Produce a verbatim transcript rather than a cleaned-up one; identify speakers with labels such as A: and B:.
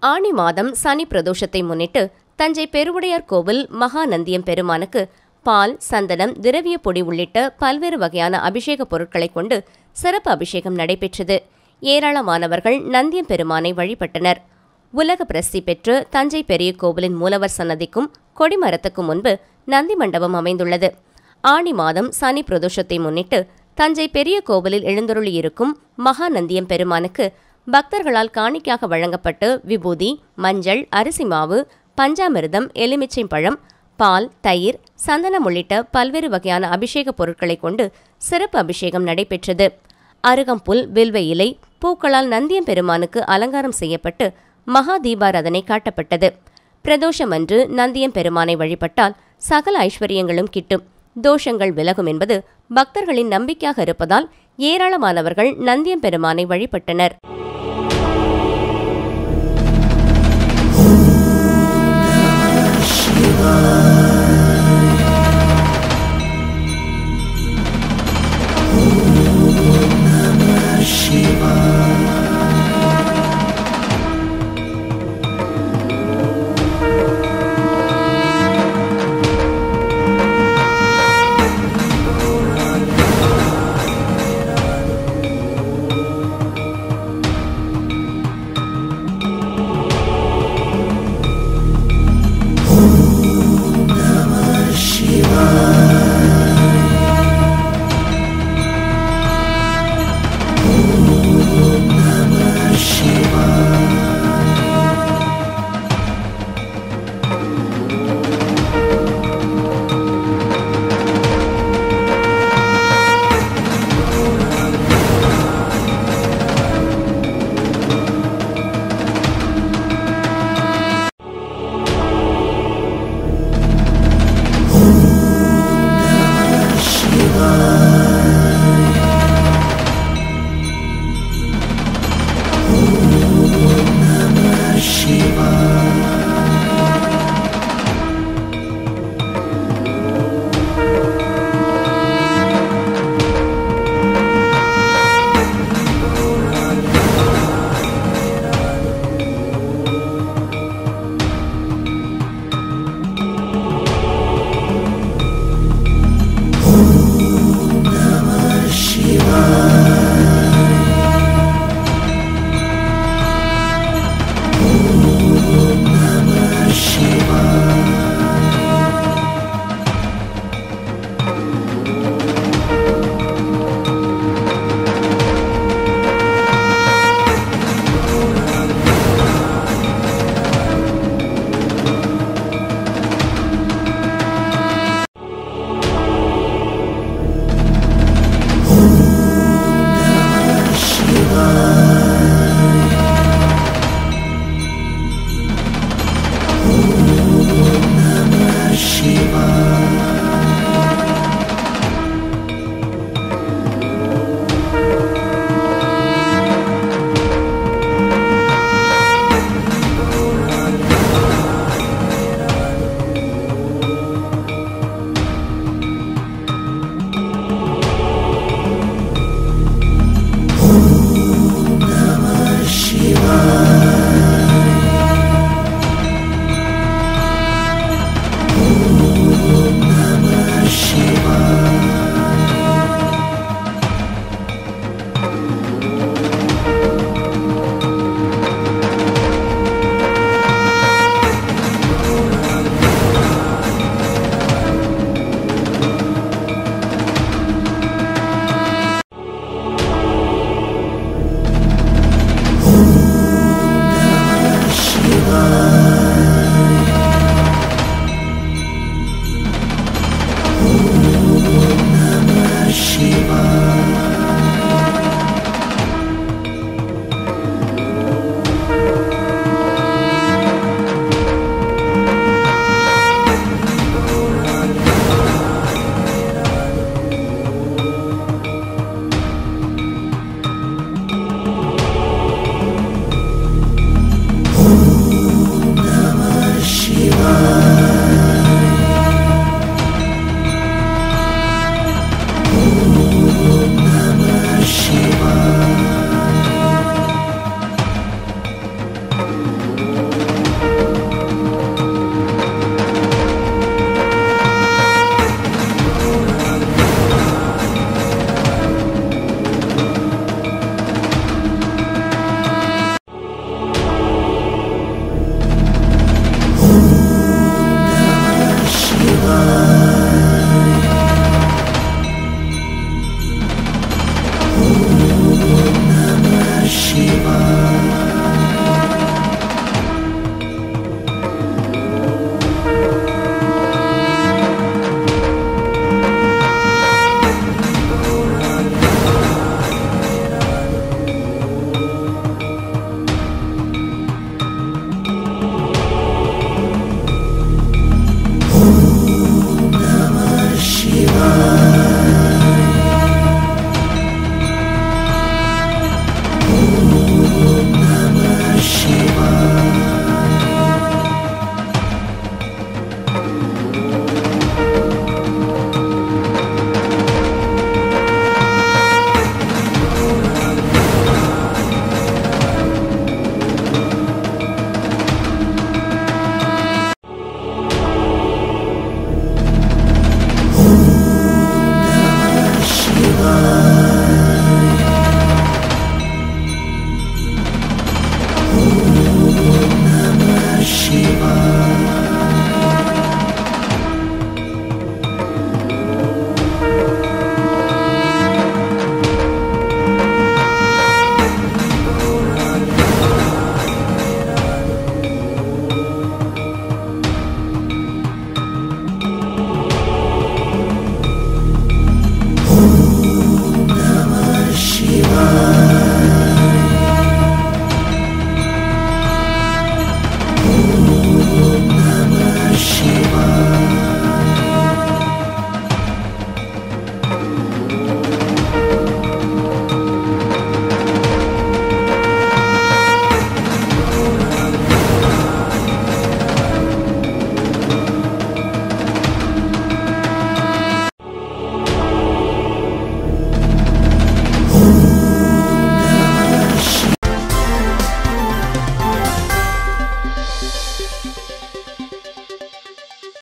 A: ஆனி மாதம் சனி பிரதோஷத்தை முன்னிட்டு தஞ்சை பெருவுடையார் கோவில் மகாநந்தியம் பெருமானுக்கு பால், சந்தனம், திரவிய பொடி உள்ளிட்ட பல்வேறு வகையான அபிஷேக பொருட்களை கொண்டு சிறப்பு அபிஷேகம் நடைபெற்றது. ஏராளமானவர்கள் நந்தியம் பெருமானை வழிபட்டனர். உலக பிரசித்தி பெற்று தஞ்சை பெரிய கோவிலின் மூலவர் சன்னதிக்கும் கொடிமரத்துக்கும் முன்பு நந்தி மண்டபம் அமைந்துள்ளது. ஆனி மாதம் சனி பிரதோஷத்தை முன்னிட்டு தஞ்சை பெரிய கோவிலில் எழுந்தருளியிருக்கும் மகாநந்தியம் பெருமானுக்கு பக்தர்களால் காணிக்கையாக வழங்கப்பட்டு விபூதி, மஞ்சள், அரிசி மாவு, பஞ்சாமிர்தம், எலுமிச்சை பழம், பால், தயிர், சந்தனம் உள்ளிட்ட பல்வேறு வகையான அபிஷேக பொருட்களை கொண்டு சிறப்பு அபிஷேகம் நடைபெற்றது. அருகம்புல், வில்வ இலை, பூக்களால் நந்தியம் பெருமானுக்கு அலங்காரம் செய்யப்பட்டு மகா தீபாராதனை காட்டப்பட்டது. பிரதோஷமன்று நந்தியம் பெருமானை வழிபட்டால் சகல ஐஸ்வர்யங்களும் கிட்டும், தோஷங்கள் விலகும் என்பது பக்தர்களின் நம்பிக்கையாக இருப்பதால் ஏராளமானவர்கள் நந்தியம் பெருமானை வழிபட்டனர்.
B: Shivaya.